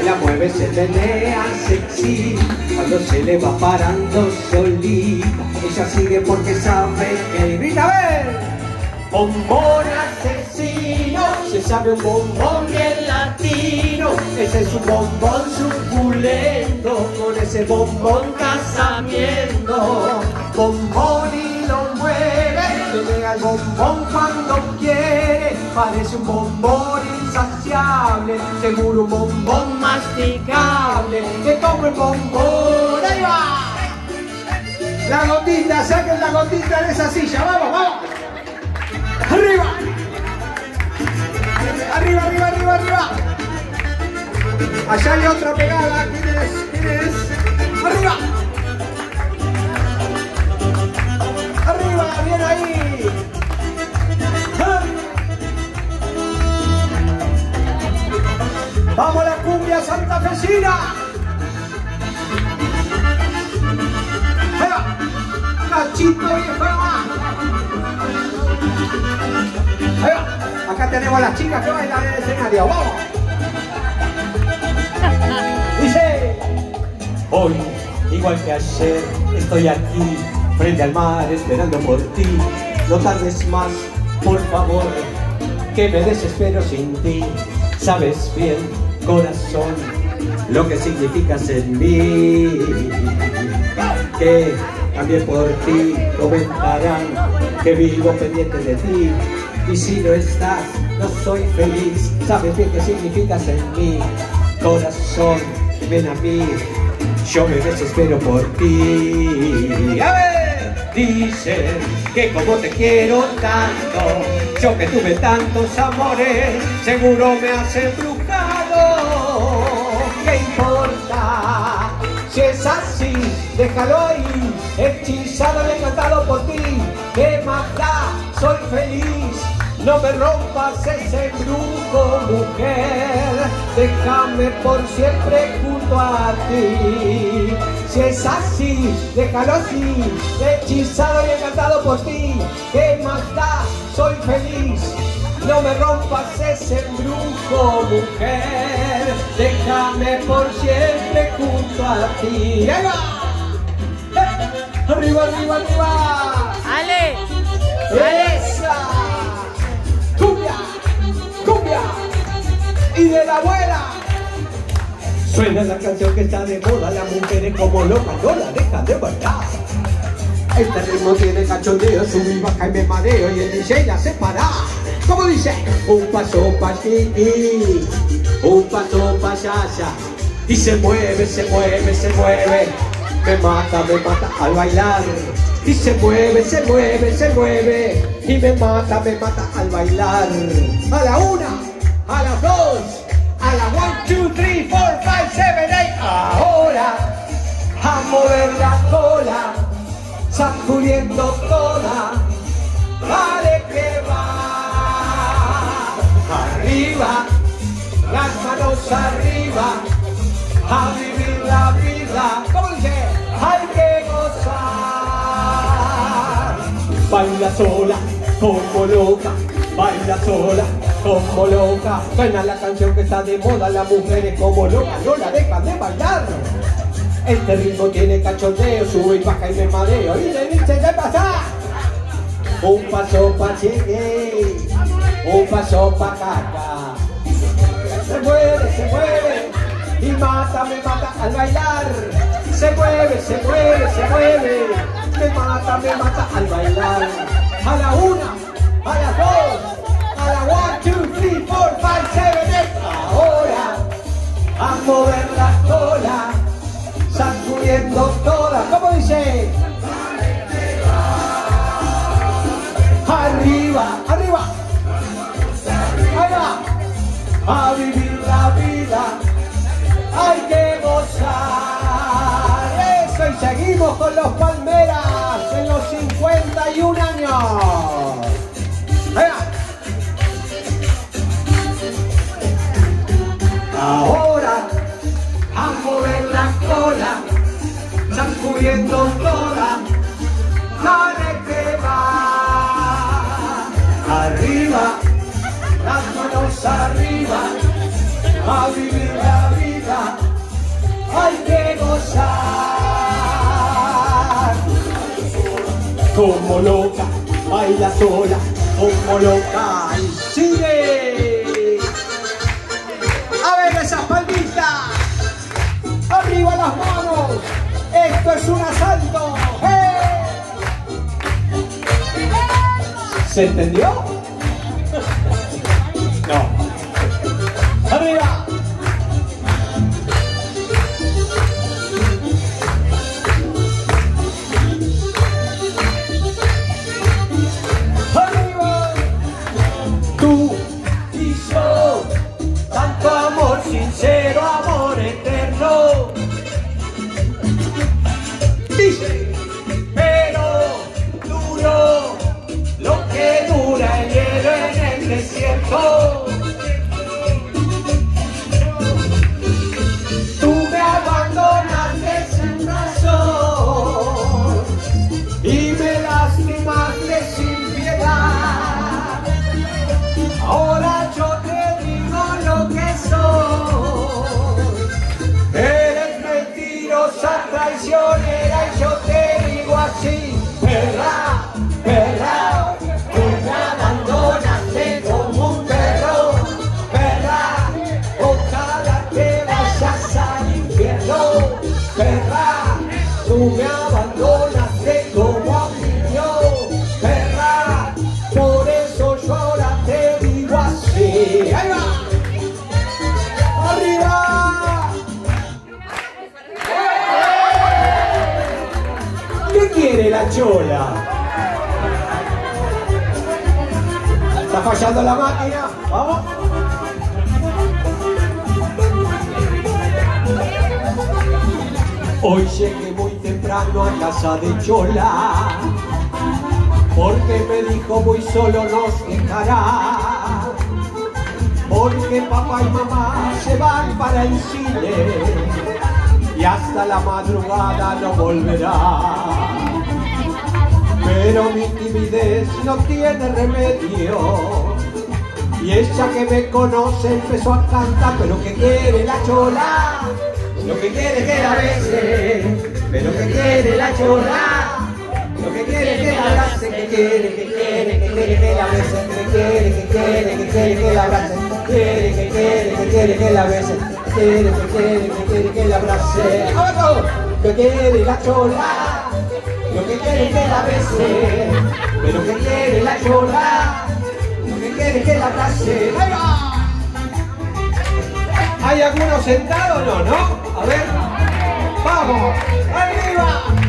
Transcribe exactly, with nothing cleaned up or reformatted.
La mueve, se menea sexy, cuando se le va parando solita. Ella sigue porque sabe que grita, a ver. Bombón asesino, se sabe un bombón bien latino. Ese es un bombón suculento, con ese bombón casamiento. Bombón y lo mueve, le llega el bombón cuando quiere. Parece un bombón insaciable, seguro un bombón masticable, que como el bombón. ¡Ahí va! La gotita, saquen la gotita de esa silla, vamos, vamos. ¡Arriba! ¡Arriba, arriba, arriba, arriba! Allá hay otra pegada, ¿quién es? ¿Quién es? ¡Arriba! ¡Arriba! ¡Bien ahí! ¡Vamos a la cumbia santafesina! ¡Ahí va! ¡Cachito viejo! ¡Ahí va! Acá tenemos a las chicas que bailan en el escenario. ¡Vamos! Dice: hoy, igual que ayer, estoy aquí frente al mar esperando por ti. No tardes más, por favor, que me desespero sin ti. Sabes bien, corazón, lo que significas en mí. Que también por ti comentarán que vivo pendiente de ti. Y si no estás, no soy feliz. Sabes bien qué significas en mí. Corazón, ven a mí, yo me desespero por ti. A ver, dicen que como te quiero tanto, yo que tuve tantos amores, seguro me has embrujado. ¿Qué importa? Si es así, déjalo ahí, hechizado y encantado por ti. ¿Qué más da? Soy feliz. No me rompas ese embrujo, mujer, déjame por siempre junto a ti. Si es así, déjalo así, hechizado y encantado por ti. ¿Qué más da? Soy feliz. No me rompas ese embrujo, mujer, déjame por siempre junto a ti. ¡Ahí va! ¡Eh! ¡Arriba, arriba, arriba! ¡Ale! ¡Esa! ¡Cumbia! ¡Cumbia! ¡Y de la abuela! Suena la canción que está de moda, las mujeres como locas no la dejan de bailar. Este ritmo tiene cachondeo, sube y baja y me mareo y el D J la separa. ¿Cómo dice? Un paso pa' Kiki, un paso pa' Yaya. Y se mueve, se mueve, se mueve. Me mata, me mata al bailar. Y se mueve, se mueve, se mueve. Y me mata, me mata al bailar. A la una, a las dos, a la one, two, three, four, five, seven, eight. Ahora, a mover la cola, sacudiendo toda. Dale que va. Arriba, las manos arriba, a vivir la vida. ¿Cómo dice? Hay que gozar. Baila sola, como loca, baila sola, como loca. Suena la canción que está de moda, las mujeres como locas no la dejan de bailar. Este ritmo tiene cachondeo, sube y baja y me mareo. Y le dice de pasar. Un paso pa' Chiqui, un paso pa' Caca. Se mueve, se mueve, y mata, me mata al bailar. Se mueve, se mueve, se mueve, me mata, me mata al bailar. A la una, a las dos, a la one, two, three, four, five, seven, eight. Ahora, a mover la cola, sacudiendo toda. ¿Cómo dice? Arriba, arriba. Ahí va. A vivir la vida hay que gozar. Eso, y seguimos con los Palmeras en los cincuenta y un años. Ahí va. Ahora a mover la cola, sacudiendo toda. Dale que va. Arriba, las manos arriba, a vivir la vida como loca, baila sola, como loca y sigue. A ver esas palmitas, arriba las manos, esto es un asalto. ¡Hey! ¿Se entendió? No. Arriba. Sincero amor eterno, dice, pero duro lo que dura el hielo en el desierto. Tú me abandonaste sin razón y me lastimaste sin piedad. Ahora yo te digo lo que soy. Traicionera y yo te digo así, perra, perra, tú me abandonaste como un perro, perra, ojalá te vayas al infierno, perra, tú me abandonaste como a un niño, perra, por eso yo ahora te digo así. ¡Ahí va! ¡Arriba! ¿Qué quiere la chola? ¿Está fallando la máquina? ¿Vamos? Hoy llegué muy temprano a casa de Chola, porque me dijo muy solo nos dejará, porque papá y mamá se van para el cine y hasta la madrugada no volverá. Pero mi timidez no tiene remedio y ella que me conoce empezó a cantar. Pero que quiere la Chola, lo que quiere es que la bese. Pero que quiere la Chola, lo que quiere es que la abrace. Que quiere, que quiere, que quiere que la bese. Que quiere, que quiere, que quiere que la abrace. Quiere, que quiere, que quiere que la bese. Quiere, que quiere, que quiere que la abrace. ¡Abajo! Que quiere la Chola, lo que quiere es que la bese. Pero que quiere la Chola, lo que quiere es que la abrace. ¡Ahí va! ¿Hay alguno sentado o no, no? A ver. ¡Vamos! ¡Arriba!